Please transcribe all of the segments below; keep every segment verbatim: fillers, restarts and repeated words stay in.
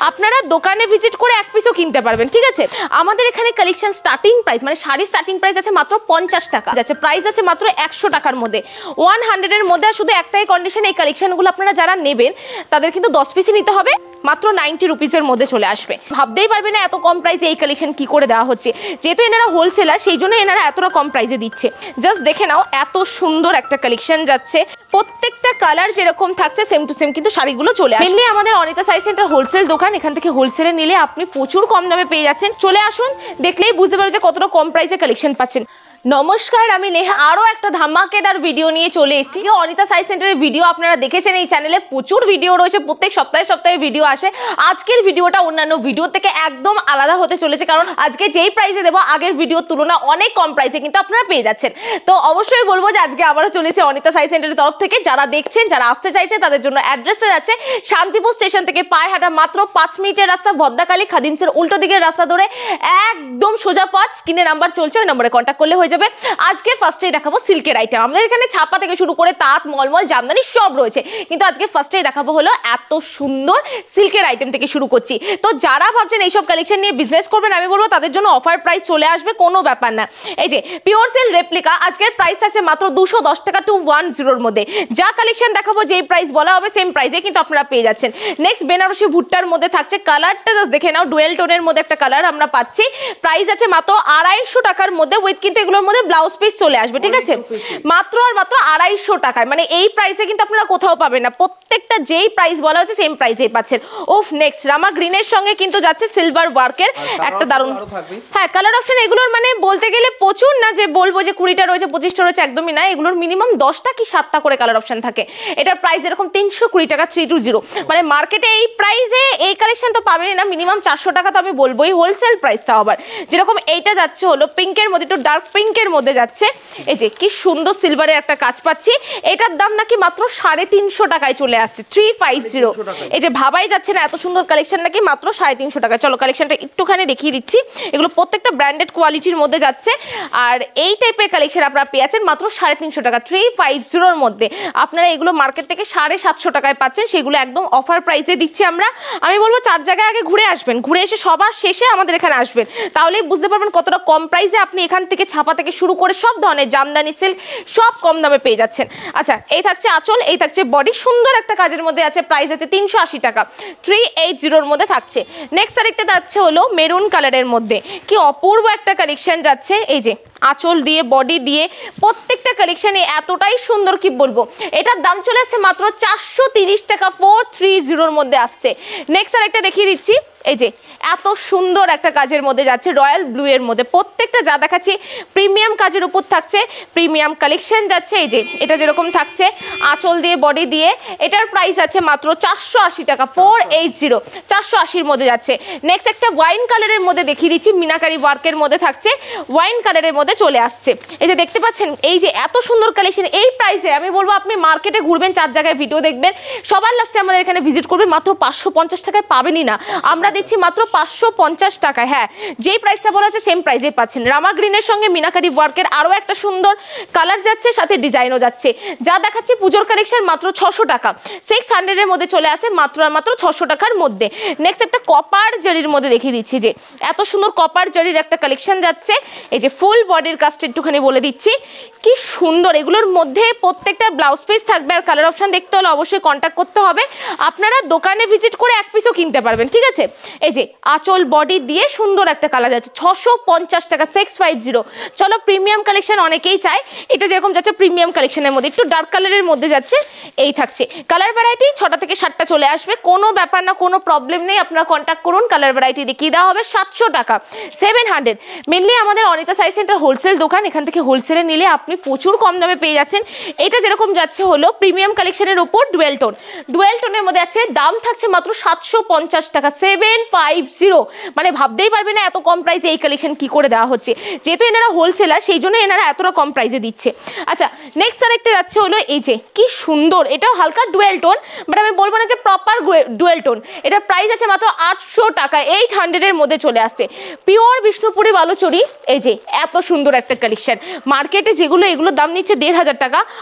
আপনারা দোকানে ভিজিট করে এক পিসও কিনতে পারবেন, ঠিক আছে। আমাদের এখানে কালেকশন স্টার্টিং প্রাইস মানে শাড়ি স্টার্টিং প্রাইস আছে মাত্র পঞ্চাশ টাকা, যাচ্ছে প্রাইস আছে মাত্র একশো টাকার মধ্যে, ওয়ান হান্ড্রেডের মধ্যে। শুধু একটাই কন্ডিশন, এই কালেকশনগুলো আপনারা যারা নেবেন তাদের কিন্তু দশ পিসই নিতে হবে, মাত্র নাইনটি রুপিসের মধ্যে চলে আসবে। ভাবতেই পারবে না এত কম প্রাইসে এই কালেকশন কি করে দেওয়া হচ্ছে, যেহেতু এনারা হোলসেলার সেই জন্য এনারা এতটা কম প্রাইসে দিচ্ছে। জাস্ট দেখে নাও এত সুন্দর একটা কালেকশন যাচ্ছে, প্রত্যেকটা কালার যেরকম থাকছে সেম টু সেম কিন্তু শাড়িগুলো চলে আসে। মেনলি আমাদের অনিতা সাই সেন্টার হোলসেল দোকান, এখান থেকে হোলসেলে নিলে আপনি প্রচুর কম দামে পেয়ে যাচ্ছেন। চলে আসুন, দেখলেই বুঝতে পারবেন যে কতটা কম প্রাইসে কালেকশন পাচ্ছেন। নমস্কার, আমি নেহা আরও একটা ধামাকেদার ভিডিও নিয়ে চলে এসেছি। অনিতা সাই সেন্টারের ভিডিও আপনারা দেখেছেন, এই চ্যানেলে প্রচুর ভিডিও রয়েছে, প্রত্যেক সপ্তাহে সপ্তাহে ভিডিও আসে। আজকের ভিডিওটা অন্যান্য ভিডিও থেকে একদম আলাদা হতে চলেছে, কারণ আজকে যেই প্রাইসে দেবো আগের ভিডিওর তুলনা অনেক কম প্রাইসে কিন্তু আপনারা পেয়ে যাচ্ছেন। তো অবশ্যই বলবো যে আজকে আবারও চলেছে অনিতা সাই সেন্টারের তরফ থেকে। যারা দেখছেন, যারা আসতে চাইছে তাদের জন্য অ্যাড্রেসটা যাচ্ছে শান্তিপুর স্টেশন থেকে পায়ে হাঁটা মাত্র পাঁচ মিনিটের রাস্তা, ভদ্রাকালী খাদিমসের উল্টো দিকের রাস্তা ধরে একদম সোজা পথ, স্ক্রিনে নাম্বার চলছে, ওই নম্বরে কন্ট্যাক্ট করলে হয়ে যাবে। আজকে ফার্স্টেই দেখাবো সিল্কের আইটেম। আমাদের এখানে ছাপা থেকে শুরু করে তাঁত, মলমল, জামদানি সব রয়েছে, কিন্তু আজকে ফার্স্টেই দেখাবো হলো এত সুন্দর সিল্কের আইটেম থেকে শুরু করছি। তো যারা ভাবছেন এইসব কালেকশন নিয়ে বিজনেস করবেন, আমি বলবো তাদের জন্য অফার প্রাইস চলে আসবে, কোনো ব্যাপার না। এই যে পিওর সিল্ক রেপ্লিকা, আজকের প্রাইস থাকছে মাত্র দুশো দশ টাকা টু ওয়ান জিরোর মধ্যে। যা কালেকশন দেখাবো যেই প্রাইস বলা হবে সেম প্রাইসে কিন্তু আপনারা পেয়ে যাচ্ছেন। নেক্সট বেনারসি ভুট্টার মধ্যে থাকছে, কালারটা জাস্ট দেখে নাও, ডুয়েল টোনের মধ্যে একটা কালার আমরা পাচ্ছি। প্রাইস আছে মাত্র আড়াইশো টাকার মধ্যে, উইথ কিন্তু এগুলোর মধ্যে ব্লাউজ পিস চলে আসবে, ঠিক আছে। মাত্র আর মাত্র আড়াইশো টাকায়, মানে এই প্রাইসে কিন্তু আপনারা কোথাও পাবেন না। প্রত্যেকটা যেই প্রাইস বলা হচ্ছে সেম প্রাইসেই পাচ্ছেন। ওফ, নেক্সট রামা গ্রিনের সঙ্গে কিন্তু যাচ্ছে সিলভার ওয়ার্কের একটা দারুণ, হ্যাঁ কালার অপশন। এগুলোর মানে বলতে গেলে প্রচুর না, যে বলবো যে কুড়িটা রয়েছে পঁচিশটা রয়েছে, একদমই না। এগুলোর মিনিমাম দশটা কি সাতটা করে কালার অপশন থাকে। এটার প্রাইস এরকম তিনশো কুড়ি টাকা, থ্রি টু জিরো। মানে মার্কেটে এই প্রাইসে এই কালেকশন তো পাবেনই না, মিনিমাম চারশো টাকা তো আমি বলবোই হোলসেল প্রাইস। তাও আবার যেরকম এইটা যাচ্ছে হলো পিঙ্কের মধ্যে, একটু ডার্ক পিঙ্কের মধ্যে যাচ্ছে। এই যে কি সুন্দর সিলভারের একটা কাজ পাচ্ছি, এটার দাম নাকি মাত্র সাড়ে তিনশো টাকায় চলে আসছে, থ্রি ফাইভ জিরো। এই যে ভাবাই যাচ্ছে না এত সুন্দর কালেকশন নাকি মাত্র সাড়ে তিনশো টাকা। চলো কালেকশনটা একটুখানি দেখিয়ে দিচ্ছি। এগুলো প্রত্যেকটা ব্র্যান্ডেড কোয়ালিটির মধ্যে যাচ্ছে, আর এই টাইপের কালেকশন আপনারা পেয়ে যাচ্ছেন মাত্র সাড়ে তিনশো টাকা, থ্রি ফাইভ জিরোর মধ্যে। আপনারা এগুলো মার্কেট থেকে সাড়ে সাতশো টাকায় পাচ্ছেন, সেগুলো একদম অফার প্রাইসে দিচ্ছি আমরা। আমি বলবো চার জায়গায় আগে ঘুরে আসবেন, ঘুরে এসে সবার শেষে আমাদের এখানে আসবেন, তাহলেই বুঝতে পারবেন কতটা কম প্রাইসে আপনি এখান থেকে ছাপা থেকে শুরু করে সব ধরনের জামদানি সিল্ক সব কম দামে পেয়ে যাচ্ছেন। আচ্ছা, এই থাকছে আঁচল, এই থাকছে বডি, সুন্দর একটা কাজের মধ্যে আছে, প্রাইস আছে তিনশো আশি টাকা, থ্রি এইট জিরোর মধ্যে থাকছে। নেক্সট আরেকটা যাচ্ছে হলো মেরুন কালারের মধ্যে, কি অপূর্ব একটা কালেকশন যাচ্ছে। এই যে আঁচল দিয়ে বডি দিয়ে প্রত্যেকটা কালেকশনে এতটাই সুন্দর, কি বলবো। এটার দাম চলে আসছে মাত্র চারশো তিরিশ টাকা, ফোর থ্রি জিরোর মধ্যে আসছে। নেক্সট আরেকটা দেখিয়ে দিচ্ছি। এই যে এত সুন্দর একটা কাজের মধ্যে যাচ্ছে, রয়্যাল ব্লু এর মধ্যে। প্রত্যেকটা যা দেখাচ্ছি প্রিমিয়াম কাজের উপর থাকছে, প্রিমিয়াম কালেকশন যাচ্ছে। এই যে এটা যেরকম থাকছে আঁচল দিয়ে বডি দিয়ে, এটার প্রাইস আছে মাত্র চারশো আশি টাকা, ফোর এইট জিরো, চারশো আশির মধ্যে যাচ্ছে। নেক্সট একটা ওয়াইন কালারের মধ্যে দেখিয়ে দিচ্ছি, মিনাকারি ওয়ার্কের মধ্যে থাকছে, ওয়াইন কালারের মধ্যে চলে আসছে। এই যে দেখতে পাচ্ছেন, এই যে এত সুন্দর কালেকশন এই প্রাইসে, আমি বলবো আপনি মার্কেটে ঘুরবেন, চার জায়গায় ভিডিও দেখবেন, সবার লাস্টে আমাদের এখানে ভিজিট করবেন, মাত্র পাঁচশো পঞ্চাশ টাকায় পাবেনই না। আমরা দিচ্ছি মাত্র পাঁচশো পঞ্চাশ টাকায়, হ্যাঁ যেই প্রাইসটা বলা আছে সেম প্রাইসে পাচ্ছেন। রামা গ্রিনের সঙ্গে মিনাকারি ওয়ার্কের আরও একটা সুন্দর কালার যাচ্ছে, সাথে ডিজাইনও যাচ্ছে। যা দেখাচ্ছি পুজোর কালেকশন মাত্র ছশো টাকা, সিক্স হান্ড্রেডের মধ্যে চলে আসে, মাত্র আর মাত্র ছশো টাকার মধ্যে। নেক্সট একটা কপার জারির মধ্যে দেখিয়ে দিচ্ছি, যে এত সুন্দর কপার জারির একটা কালেকশন যাচ্ছে। এই যে ফুল বডির কাজটা একটুখানি বলে দিচ্ছি, কি সুন্দর। এগুলোর মধ্যে প্রত্যেকটা ব্লাউজ পিস থাকবে, আর কালার অপশন দেখতে হলে অবশ্যই কন্ট্যাক্ট করতে হবে। আপনারা দোকানে ভিজিট করে এক পিসও কিনতে পারবেন, ঠিক আছে। এই যে আঁচল বডি দিয়ে সুন্দর একটা কালার যাচ্ছে, ছশো পঞ্চাশ টাকা, সিক্স ফাইভ জিরো। চলো প্রিমিয়াম কালেকশন অনেকেই চায়, এটা যেরকম যাচ্ছে প্রিমিয়াম কালেকশনের মধ্যে, একটু ডার্ক কালারের মধ্যে যাচ্ছে। এই থাকছে কালার ভ্যারাইটি ছটা থেকে সাতটা চলে আসবে, কোনো ব্যাপার না, কোনো প্রবলেম নেই। আপনারা কন্ট্যাক্ট করুন, কালার ভ্যারাইটি দেখিয়ে দেওয়া হবে। সাতশো টাকা, সেভেন হান্ড্রেড। মেনলি আমাদের অনিতা সাই সেন্টার হোলসেল দোকান, এখান থেকে হোলসেলে নিলে আপনি প্রচুর কম দামে পেয়ে যাচ্ছেন। এটা যেরকম যাচ্ছে হলো প্রিমিয়াম কালেকশনের উপর ডুয়েল টোন, ডুয়েল টোনের মধ্যে আছে, দাম থাকছে মাত্র সাতশো পঞ্চাশ টাকা, সেভেন ফাইভ জিরো। মানে ভাবতেই পারবে না এত কম প্রাইসে এই কালেকশন কি করে দেওয়া হচ্ছে, যেহেতু এনারা হোলসেলার সেই জন্য এনারা এতটা কম প্রাইসে দিচ্ছে। আচ্ছা, নেক্সট আরেকটা যাচ্ছে হলো এই যে কি সুন্দর, এটাও হালকা ডুয়েল টোন, বাট আমি বলবো না যে প্রপার ডুয়েল টোন। এটার প্রাইস আছে মাত্র আটশো টাকা, এইট হান্ড্রেডের মধ্যে চলে আসছে। পিওর বিষ্ণুপুরি বালুচরি, এই যে এত সুন্দর একটা কালেকশন। মার্কেটে যেগুলো এগুলোর দাম নিচ্ছে দেড় হাজার টাকা,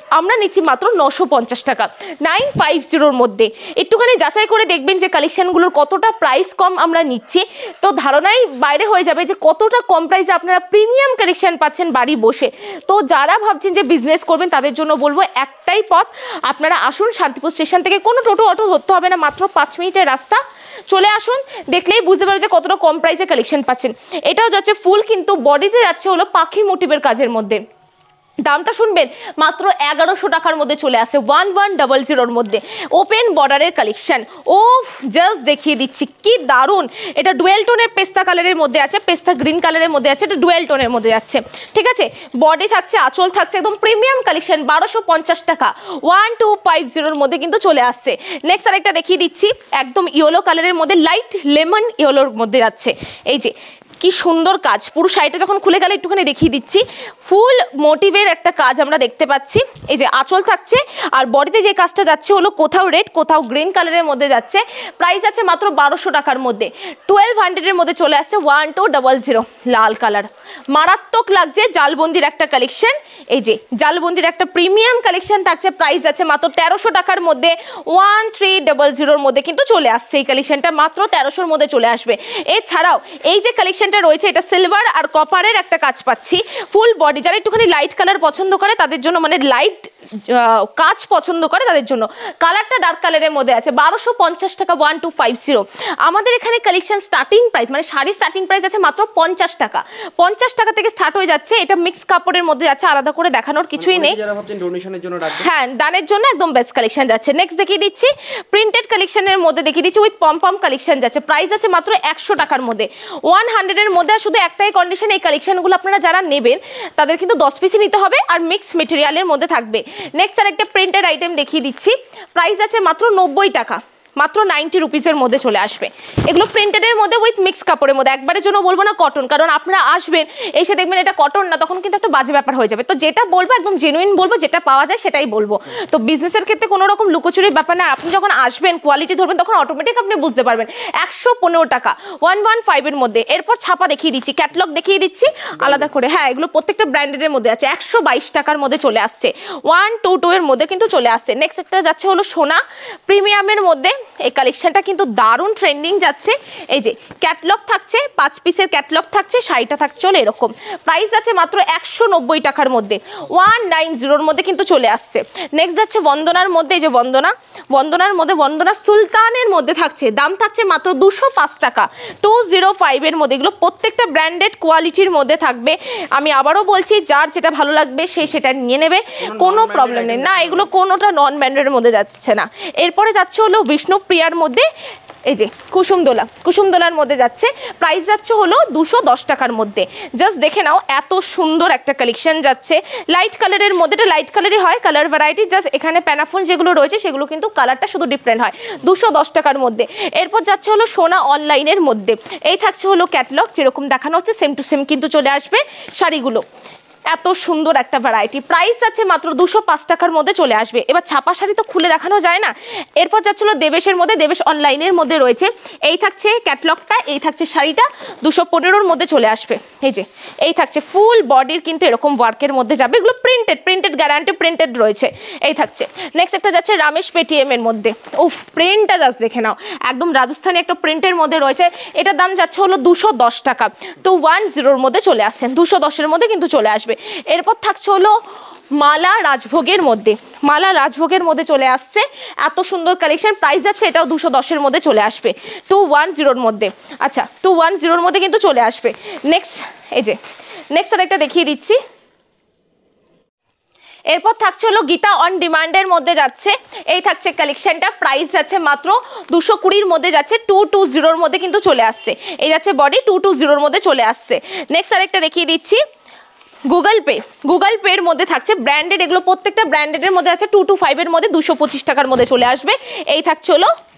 আমরা নিচ্ছি মাত্র নশো পঞ্চাশ টাকা, নাইন ফাইভ জিরোর মধ্যে। একটুখানি যাচাই করে দেখবেন যে কালেকশনগুলোর কতটা প্রাইস কম আমরা নিচ্ছি, তো ধারণাই বাইরে হয়ে যাবে যে কতটা কম প্রাইসে আপনারা প্রিমিয়াম কালেকশন পাচ্ছেন বাড়ি বসে। তো যারা ভাবছেন যে বিজনেস করবেন তাদের জন্য বলবো একটাই পথ, আপনারা আসুন শান্তিপুর স্টেশন থেকে, কোনো টোটো অটো ধরতে হবে না, মাত্র পাঁচ মিনিটের রাস্তা, চলে আসুন, দেখলেই বুঝতে পারবে যে কতটা কম প্রাইসে কালেকশন পাচ্ছেন। এটাও যাচ্ছে ফুল, কিন্তু বডিতে যাচ্ছে হলো পাখি মোটিভের কাজের মধ্যে। দামটা শুনবেন মাত্র এগারোশো টাকার মধ্যে চলে আসে, ওয়ান ওয়ান ডাবল জিরোর মধ্যে ওপেন বর্ডারের কালেকশন। ও জাস্ট দেখিয়ে দিচ্ছি কি দারুণ, এটা ডুয়েল টোনের পেস্তা কালারের মধ্যে আছে, পেস্তা গ্রিন কালারের মধ্যে আছে, এটা ডুয়েল টোনের মধ্যে যাচ্ছে, ঠিক আছে। বডি থাকছে, আঁচল থাকছে, একদম প্রিমিয়াম কালেকশন, বারোশো পঞ্চাশ টাকা, ওয়ান টু ফাইভ জিরোর মধ্যে কিন্তু চলে আসছে। নেক্সট আরেকটা দেখিয়ে দিচ্ছি, একদম ইয়েলো কালারের মধ্যে, লাইট লেমন ইয়েলোর মধ্যে যাচ্ছে। এই যে কি সুন্দর কাজ, পুরো শাড়িটা যখন খুলে গেলে একটুখানি দেখিয়ে দিচ্ছি, ফুল মোটিভের একটা কাজ আমরা দেখতে পাচ্ছি। এই যে আঁচল থাকছে, আর বডিতে যে কাজটা যাচ্ছে হলো কোথাও রেড কোথাও গ্রিন কালারের মধ্যে যাচ্ছে। প্রাইস আছে মাত্র বারোশো টাকার মধ্যে, টুয়েলভ হান্ড্রেডের মধ্যে চলে আসছে, ওয়ান টু ডাবল জিরো। লাল কালার মারাত্মক লাগছে, জালবন্দির একটা কালেকশন। এই যে জালবন্দির একটা প্রিমিয়াম কালেকশন থাকছে, প্রাইস আছে মাত্র তেরোশো টাকার মধ্যে, ওয়ান থ্রি ডাবল জিরোর মধ্যে কিন্তু চলে আসছে। এই কালেকশনটা মাত্র তেরোশোর মধ্যে চলে আসবে। এছাড়াও এই যে কালেকশন রয়েছে, এটা সিলভার আর কপারের একটা কাজ পাচ্ছি, ফুল বডি। যারা একটুখানি লাইট কালার পছন্দ করে তাদের জন্য, মানে লাইট কাজ পছন্দ করে তাদের জন্য, কালারটা ডার্ক কালারের মধ্যে আছে, বারোশো পঞ্চাশ টাকা, ওয়ান টু ফাইভ জিরো। আমাদের এখানে কালেকশন স্টার্টিং প্রাইস, মানে শাড়ি স্টার্টিং প্রাইস আছে মাত্র পঞ্চাশ টাকা, পঞ্চাশ টাকা থেকে স্টার্ট হয়ে যাচ্ছে। এটা মিক্স কাপড়ের মধ্যে যাচ্ছে, আলাদা করে দেখানোর কিছুই নেই। হ্যাঁ, দানের জন্য একদম বেস্ট কালেকশন যাচ্ছে। নেক্সট দেখিয়ে দিচ্ছি, প্রিন্টেড কালেকশনের মধ্যে দেখিয়ে দিচ্ছি, উইথ পম পম কালেকশন যাচ্ছে, প্রাইস আছে মাত্র একশো টাকার মধ্যে, ওয়ান হান্ড্রেডের মধ্যে। শুধু একটাই কন্ডিশন, এই কালেকশনগুলো আপনারা যারা নেবেন তাদের কিন্তু দশ পিসই নিতে হবে, আর মিক্স মেটেরিয়ালের মধ্যে থাকবে। নেক্সট আর একটা প্রিন্টেড আইটেম দেখিয়ে দিচ্ছি, প্রাইস আছে মাত্র নব্বই টাকা, মাত্র নাইনটি রুপিসের মধ্যে চলে আসবে। এগুলো প্রিন্টেডের মধ্যে উইথ মিক্স কাপড়ের মধ্যে, একবারের জন্য বলবো না কটন, কারণ আপনারা আসবেন এসে দেখবেন এটা কটন না, তখন কিন্তু একটা বাজে ব্যাপার হয়ে যাবে। তো যেটা বলবো একদম জেনুইন বলবো, যেটা পাওয়া যায় সেটাই বলবো। তো বিজনেসের ক্ষেত্রে কোনো রকম লুকোচুরির ব্যাপার না, আপনি যখন আসবেন কোয়ালিটি ধরবেন তখন অটোমেটিক আপনি বুঝতে পারবেন। একশো পনেরো টাকা, ওয়ান ওয়ান ফাইভের মধ্যে। এরপর ছাপা দেখিয়ে দিচ্ছি, ক্যাটলগ দেখিয়ে দিচ্ছি আলাদা করে। হ্যাঁ, এগুলো প্রত্যেকটা ব্র্যান্ডের মধ্যে আছে, একশো বাইশ টাকার মধ্যে চলে আসছে, ওয়ান টু টু এর মধ্যে কিন্তু চলে আসছে। নেক্সট একটা যাচ্ছে হলো সোনা প্রিমিয়ামের মধ্যে, এই কালেকশনটা কিন্তু দারুণ ট্রেন্ডিং যাচ্ছে। এই যে ক্যাটলগ থাকছে, পাঁচ পিসের ক্যাটলগ থাকছে, শাড়িটা থাকছে হলো এরকম, প্রাইস আছে মাত্র একশো নব্বই টাকার মধ্যে, ওয়ান নাইন জিরোর মধ্যে কিন্তু চলে আসছে। নেক্সট যাচ্ছে বন্দনার মধ্যে, এই যে বন্দনা, বন্দনার মধ্যে বন্দনা সুলতানের মধ্যে থাকছে, দাম থাকছে মাত্র দুশো পাঁচ টাকা, টু জিরো ফাইভের মধ্যে। এগুলো প্রত্যেকটা ব্র্যান্ডেড কোয়ালিটির মধ্যে থাকবে। আমি আবারও বলছি, যার যেটা ভালো লাগবে সে সেটা নিয়ে নেবে, কোনো প্রবলেম নেই। না, এগুলো কোনোটা নন ব্র্যান্ডের মধ্যে যাচ্ছে না। এরপরে যাচ্ছে হলো বিষ্ণুপ্রিয়ার মধ্যে, এই যে কুসুমদোলা, কুসুমদোলার মধ্যে যাচ্ছে, প্রাইস যাচ্ছে হলো দুশো দশ টাকার মধ্যে। জাস্ট দেখে নাও, এত সুন্দর একটা কালেকশন যাচ্ছে, লাইট কালারের মধ্যে। এটা লাইট কালারই হয়, কালার ভ্যারাইটি, জাস্ট এখানে প্যানাফোন যেগুলো রয়েছে সেগুলো কিন্তু কালারটা শুধু ডিফারেন্ট হয়, দুশো দশ টাকার মধ্যে। এরপর যাচ্ছে হলো সোনা অনলাইনের মধ্যে, এই থাকছে হলো ক্যাটলগ, যেরকম দেখানো হচ্ছে সেম টু সেম কিন্তু চলে আসবে শাড়িগুলো। এত সুন্দর একটা ভ্যারাইটি, প্রাইস আছে মাত্র দুশো পাঁচ টাকার মধ্যে চলে আসবে। এবার ছাপা শাড়ি তো খুলে দেখানো যায় না। এরপর যাচ্ছিল দেবেশের মধ্যে, দেবেশ অনলাইনের মধ্যে রয়েছে, এই থাকছে ক্যাটলগটা, এই থাকছে শাড়িটা, দুশো পনেরোর মধ্যে চলে আসবে। এই যে এই থাকছে ফুল বডির কিন্তু এরকম ওয়ার্কের মধ্যে যাবে, এগুলো প্রিন্টেড, প্রিন্টেড গ্যারান্টি প্রিন্টেড রয়েছে। এই থাকছে নেক্সট একটা যাচ্ছে রামেশ পেটিএম এর মধ্যে, উফ প্রিন্টটা জাস্ট দেখে নাও, একদম রাজস্থানি একটা প্রিন্টের মধ্যে রয়েছে। এটার দাম যাচ্ছে হলো দুশো দশ টাকা, টু ওয়ান জিরোর মধ্যে চলে আসছেন, দুশো দশের মধ্যে কিন্তু চলে আসবে। এরপর থাকছে হলো মালা রাজভোগের মধ্যে, মালা রাজভোগের মধ্যে চলে আসছে, এত সুন্দর কালেকশন, প্রাইস যাচ্ছে এটাও দুশো দশের মধ্যে চলে আসবে, টু ওয়ান জিরোর মধ্যে। আচ্ছা, টু ওয়ান জিরোর মধ্যে কিন্তু চলে আসবে। নেক্সট এই যে নেক্সট আরেকটা দেখিয়ে দিচ্ছি, এরপর থাকছে হলো গীতা অন ডিমান্ডের মধ্যে যাচ্ছে, এই থাকছে কালেকশনটা, প্রাইস যাচ্ছে মাত্র দুশো কুড়ির মধ্যে যাচ্ছে, টু টু জিরোর মধ্যে কিন্তু চলে আসছে। এই যাচ্ছে বডি, টু টু জিরোর মধ্যে চলে আসছে। নেক্সট আরেকটা দেখিয়ে দিচ্ছি, গুগল পে, গুগল পের মধ্যে থাকছে ব্র্যান্ডেড, এগুলো প্রত্যেকটা ব্র্যান্ডেডের মধ্যে আছে, টু টু ফাইভের মধ্যে দুশো পঁচিশ টাকার মধ্যে চলে আসবে। এই থাকছে হলো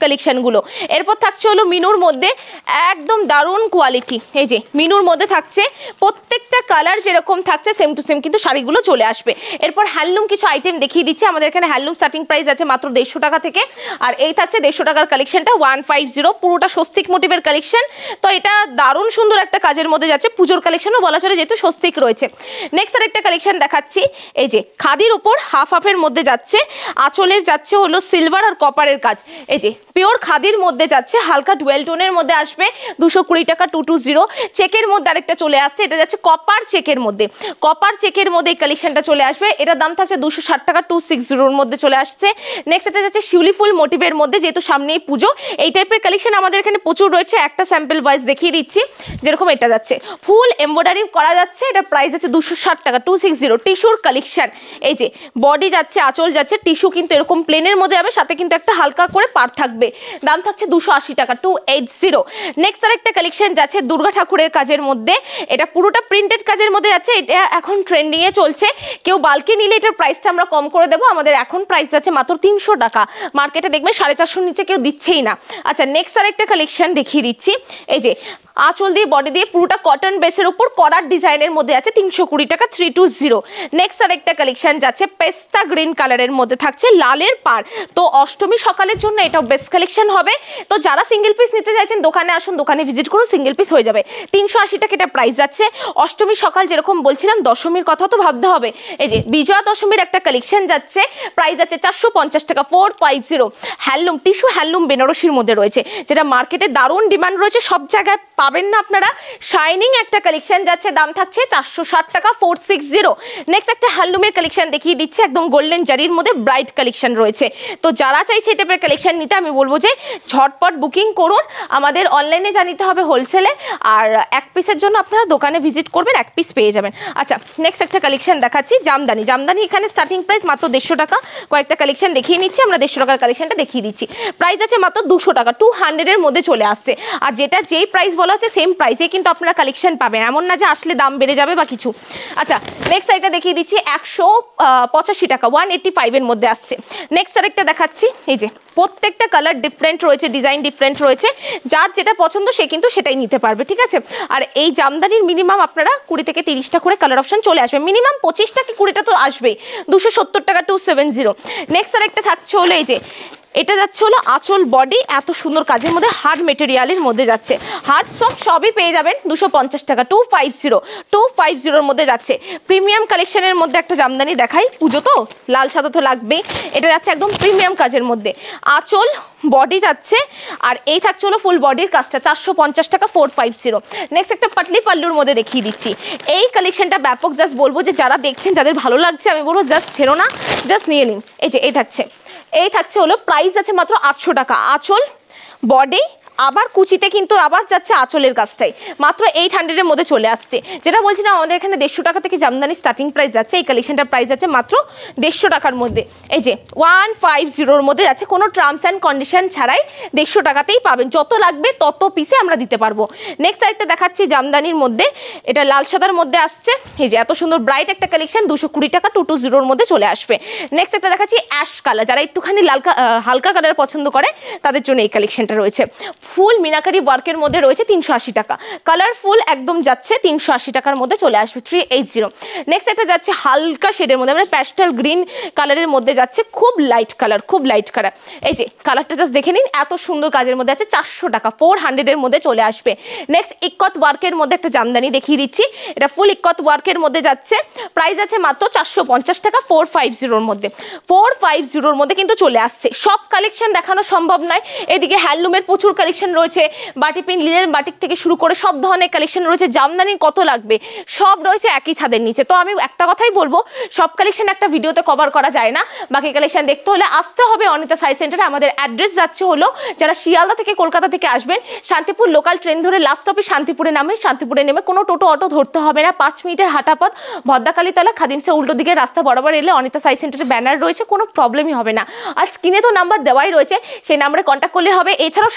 কালেকশনগুলো। এরপর থাকছে হলো মিনুর মধ্যে একদম দারুণ কোয়ালিটি, এই যে মিনুর মধ্যে থাকছে প্রত্যেকটা কালার যেরকম থাকছে সেম টু সেম কিন্তু শাড়িগুলো চলে আসবে। এরপর হ্যান্ডলুম কিছু আইটেম দেখিয়ে দিচ্ছি। আমাদের এখানে হ্যান্ডলুম স্টার্টিং প্রাইস আছে মাত্র দেড়শো টাকা থেকে, আর এই থাকছে দেড়শো টাকার কালেকশনটা ওয়ান ফাইভ জিরো, পুরোটা স্বস্তিক মোটিভের কালেকশন। তো এটা দারুণ সুন্দর একটা কাজের মধ্যে যাচ্ছে, পুজোর কালেকশনও বলা চলে যেহেতু স্বস্তিক রয়েছে। নেক্সট আর একটা কালেকশন দেখাচ্ছি, এই যে খাদির উপর হাফ হাফের মধ্যে যাচ্ছে, আঁচলের যাচ্ছে হলো সিলভার আর কপারের কাজ, এই যে পিওর খাদির মধ্যে যাচ্ছে, হালকা ডুয়েল টোনের মধ্যে আসবে, দুশো কুড়ি টাকা টু টু জিরো। চেকের মধ্যে আরেকটা চলে আসছে, এটা যাচ্ছে কপার চেকের মধ্যে, কপার চেকের মধ্যে এই কালেকশনটা চলে আসবে, এটার দাম থাকছে দুশো ষাট টাকা টু সিক্স জিরোর মধ্যে চলে আসছে। নেক্সট এটা যাচ্ছে শিউলি ফুল মোটিভের মধ্যে, যেহেতু সামনেই পুজো এই টাইপের কালেকশন আমাদের এখানে প্রচুর রয়েছে। একটা স্যাম্পল ওয়াইজ দেখিয়ে দিচ্ছি, যেরকম এটা যাচ্ছে ফুল এমব্রয়ডারি করা যাচ্ছে, এটা প্রাইস আছে দুশো ষাট টাকা টু সিক্স জিরো। টিস্যুর কালেকশন, এই যে বডি যাচ্ছে, আঁচল যাচ্ছে, টিস্যু কিন্তু এরকম প্লেনের মধ্যে যাবে, সাথে কিন্তু একটা হালকা করে পার থাকবে, দাম থাকছে দুশো আশি টাকা টু এইট জিরো। নেক্সট আর একটা কালেকশন যাচ্ছে দুর্গা ঠাকুরের কাজের মধ্যে, এটা পুরোটা প্রিন্টেড কাজের মধ্যে যাচ্ছে, এটা এখন ট্রেন্ডিং এ চলছে, কেউ বালকে নিলে এটার প্রাইসটা আমরা কম করে দেবো, আমাদের এখন প্রাইস আছে মাত্র তিনশো টাকা, মার্কেটে দেখবেন সাড়ে চারশোর নিচে কেউ দিচ্ছেই না। আচ্ছা নেক্সট আর একটা কালেকশন দেখিয়ে দিচ্ছি, এই যে আঁচল দিয়ে বডি দিয়ে পুরোটা কটন বেসের উপর করার ডিজাইনের মধ্যে আছে, তিনশো কুড়ি টাকা থ্রি টু জিরো। নেক্সট আর একটা কালেকশন যাচ্ছে পেস্তা গ্রিন কালারের মধ্যে থাকছে লালের পার, তো অষ্টমী সকালের জন্য এটাও বেস্ট কালেকশন হবে। তো যারা সিঙ্গেল পিস নিতে চাইছেন দোকানে আসুন, দোকানে ভিজিট করুন, সিঙ্গেল পিস হয়ে যাবে। তিনশো আশি টাকা এটা প্রাইস যাচ্ছে। অষ্টমী সকাল যেরকম বলছিলাম, দশমীর কথা তো ভাবতে হবে, এই যে বিজয়া দশমীর একটা কালেকশন যাচ্ছে, প্রাইস আছে চারশো পঞ্চাশ টাকা four five zero. Handloom tissue handloom বেনারসির মধ্যে রয়েছে, যেটা মার্কেটে দারুণ ডিমান্ড রয়েছে, সব জায়গায় পাবেন না আপনারা। শাইনিং একটা কালেকশন যাচ্ছে, দাম থাকছে চারশো ষাট টাকা ফোর সিক্স জিরো। নেক্সট একটা হ্যান্ডলুমের কালেকশন দেখিয়ে দিচ্ছে, একদম গোল্ডেন জারির মধ্যে ব্রাইট কালেকশন রয়েছে। তো যারা চাইছে এই টাইপের কালেকশন নিতে, আমি বলবো যে ঝটপট বুকিং করুন। আমাদের অনলাইনে যা নিতে হবে হোলসেলে, আর এক পিসের জন্য আপনারা দোকানে ভিজিট করবেন, এক পিস পেয়ে যাবেন। আচ্ছা নেক্সট একটা কালেকশন দেখাচ্ছি জামদানি, জামদানি এখানে স্টার্টিং প্রাইস মাত্র দেড়শো টাকা, কয়েকটা কালেকশন দেখিয়ে নিচ্ছি আমরা, দেড়শো টাকার কালেকশনটা দেখিয়ে দিচ্ছি, প্রাইস আছে মাত্র দুশো টাকা, টু হান্ড্রেডের মধ্যে চলে আসছে। আর যেটা যেই প্রাইস বলা হচ্ছে সেম প্রাইসে কিন্তু আপনারা কালেকশন পাবেন, এমন না যে আসলে দাম বেড়ে যাবে বা কিছু। আচ্ছা নেক্সট আরেকটা দেখিয়ে দিচ্ছি, একশো পঁচাশি টাকা ওয়ান এইটটি ফাইভের মধ্যে আসছে। নেক্সট আরেকটা দেখাচ্ছি, এই যে প্রত্যেকটা কালার ডিফারেন্ট রয়েছে, ডিজাইন ডিফারেন্ট রয়েছে, যার যেটা পছন্দ সে কিন্তু সেটাই নিতে পারবে, ঠিক আছে। আর এই জামদানির মিনিমাম আপনারা কুড়ি থেকে তিরিশটা করে কালার অপশন চলে আসবে, মিনিমাম পঁচিশটা কি কুড়িটা তো আসবেই, দুশো সত্তর টাকা টু সেভেন জিরো। নেক্সট আরেকটা থাকছে হলো, এই যে এটা যাচ্ছে হলো আঁচল বডি, এত সুন্দর কাজের মধ্যে হার্ড মেটেরিয়ালের মধ্যে যাচ্ছে, হার্ড সব সবই পেয়ে যাবেন দুশো পঞ্চাশ টাকা two five zero two five জিরোর মধ্যে যাচ্ছে। প্রিমিয়াম কালেকশনের মধ্যে একটা জামদানি দেখাই, পুজো তো লাল সাদা তো লাগবেই, এটা যাচ্ছে একদম প্রিমিয়াম কাজের মধ্যে, আঁচল বডি যাচ্ছে, আর এই থাকছে হলো ফুল বডির কাজটা, চারশো পঞ্চাশ টাকা ফোর ফাইভ জিরো। নেক্সট একটা পাটলি পাল্লুর মধ্যে দেখিয়ে দিচ্ছি, এই কালেকশনটা ব্যাপক, জাস্ট বলবো যে যারা দেখছেন যাদের ভালো লাগছে আমি বলবো জাস্ট ছেড়ো না, জাস্ট নিয়ে নিন। এই যে এই থাকছে এই থাকছে হলো প্রাইস আছে মাত্র আটশো টাকা, আঁচল বডি আবার কুচিতে কিন্তু আবার যাচ্ছে আঁচলের কাজটাই, মাত্র এইট হান্ড্রেডের মধ্যে চলে আসছে। যেটা বলছিলাম আমাদের এখানে দেড়শো টাকা থেকে জামদানি স্টার্টিং প্রাইস যাচ্ছে, এই কালেকশনটার প্রাইস আছে মাত্র দেড়শো টাকার মধ্যে, এই যে ওয়ান ফাইভ জিরোর মধ্যে যাচ্ছে, কোনো টার্মস অ্যান্ড কন্ডিশন ছাড়াই দেড়শো টাকাতেই পাবেন, যত লাগবে তত পিসে আমরা দিতে পারবো। নেক্সট আরেকটা দেখাচ্ছি জামদানির মধ্যে, এটা লাল সাদার মধ্যে আসছে, এই যে এত সুন্দর ব্রাইট একটা কালেকশন, দুশো কুড়ি টাকা টু টু জিরোর মধ্যে চলে আসবে। নেক্সট একটা দেখাচ্ছি অ্যাশ কালার, যারা একটুখানি লালকা হালকা কালার পছন্দ করে তাদের জন্য এই কালেকশনটা রয়েছে, ফুল মিনাকারি ওয়ার্কের মধ্যে রয়েছে, তিনশো আশি টাকা, কালারফুল একদম যাচ্ছে তিনশো আশি টাকার মধ্যে চলে আসবে থ্রি এইট জিরো। নেক্সট একটা যাচ্ছে হালকা শেডের মধ্যে, মানে প্যাস্টেল গ্রিন কালারের মধ্যে যাচ্ছে, খুব লাইট কালার, খুব লাইট কালার, এই যে কালারটা জাস্ট দেখে নিন, এত সুন্দর কাজের মধ্যে আছে, চারশো টাকা ফোর হান্ড্রেডের মধ্যে চলে আসবে। নেক্সট ইক্কত ওয়ার্কের মধ্যে একটা জামদানি দেখিয়ে দিচ্ছি, এটা ফুল ইক্কত ওয়ার্কের মধ্যে যাচ্ছে, প্রাইস আছে মাত্র চারশো পঞ্চাশ টাকা ফোর ফাইভ জিরোর মধ্যে, ফোর ফাইভ জিরোর মধ্যে কিন্তু চলে আসছে। সব কালেকশন দেখানো সম্ভব নয়, এদিকে হ্যান্ডলুমের প্রচুর কালেকশন রয়েছে, বাটি পিন লিনের বাটিক থেকে শুরু করে সব ধরনের কালেকশন রয়েছে, জামদানি কত লাগবে সব রয়েছে একই ছাদের নিচে। তো আমি একটা কথাই বলবো, সব কালেকশন একটা ভিডিওতে কভার করা যায় না, বাকি কালেকশন দেখতে হলে আসতে হবে অনিতা সাই সেন্টারে। আমাদের অ্যাড্রেস যাচ্ছে হলো, যারা শিয়ালদা থেকে কলকাতা থেকে আসবেন, শান্তিপুর লোকাল ট্রেন ধরে লাস্ট স্টপে শান্তিপুরে নামে, শান্তিপুরে নেমে কোনো টোটো অটো ধরতে হবে না, পাঁচ মিনিটের হাঁটা পথ, ভদ্রাকালীতলা খাদিমসা উল্টো দিকের রাস্তা বরাবর এলে অনিতা সাই সেন্টারের ব্যানার রয়েছে, কোনো প্রবলেমই হবে না। আর স্ক্রিনে তো নাম্বার দেওয়াই রয়েছে, সেই নাম্বারে কন্ট্যাক্ট করলে হবে। এছাড়াও শাড়ি বাদে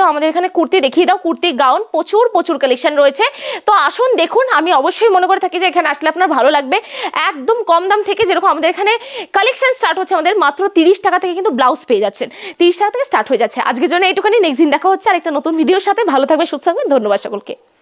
দাও আমাদের এখানে কুর্তি দেখিয়ে দাও, কুর্তি গাউন প্রচুর প্রচুর কালেকশন রয়েছে। তো আসুন দেখুন, আমি অবশ্যই মনে করে থাকি যে এখানে আসলে আপনার ভালো লাগবে। একদম কম দাম থেকে, যেরকম আমাদের এখানে কালেকশন স্টার্ট হচ্ছে আমাদের মাত্র তিরিশ টাকা থেকে কিন্তু ব্লাউজ পেয়ে যাচ্ছেন, তিরিশ টাকা থেকে স্টার্ট হয়ে যাচ্ছে। আজকের জন্য এইটুখানি, নেক্সট দিন দেখা হচ্ছে আরেকটা নতুন ভিডিওর সাথে। ভালো থাকবে, সুস্থ থাকবেন, ধন্যবাদ সকলকে।